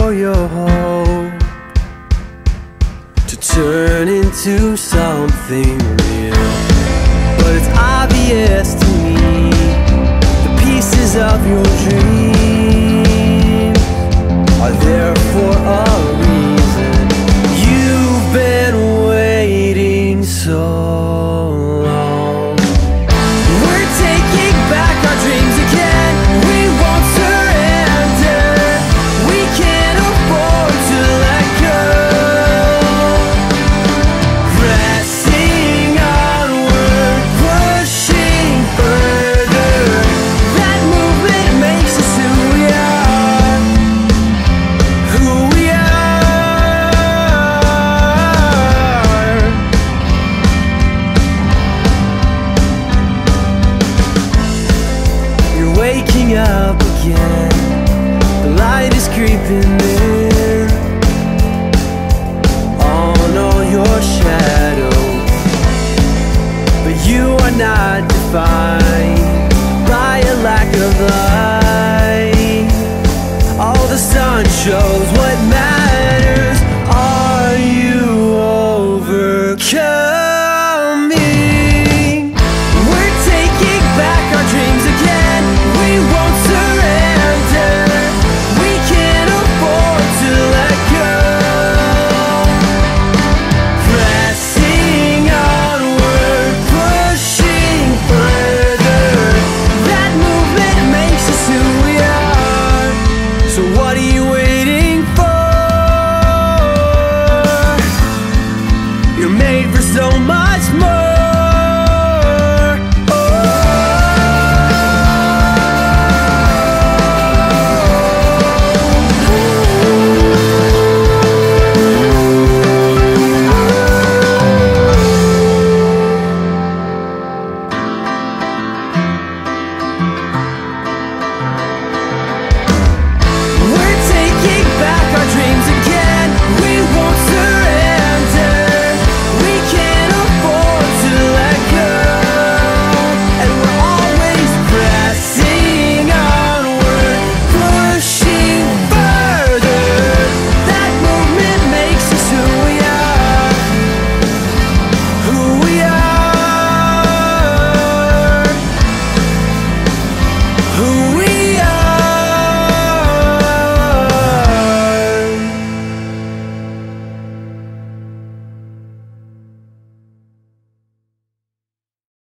for your hope to turn into something real. But it's obvious to me, the pieces of your dreams are there for a reason. You've been waiting so long. We're taking back our dreams again. We won't surrender. We can't afford to let go. Pressing onward, pushing further. That movement makes us who we are. Who we are. You're waking up again. The light is creeping in.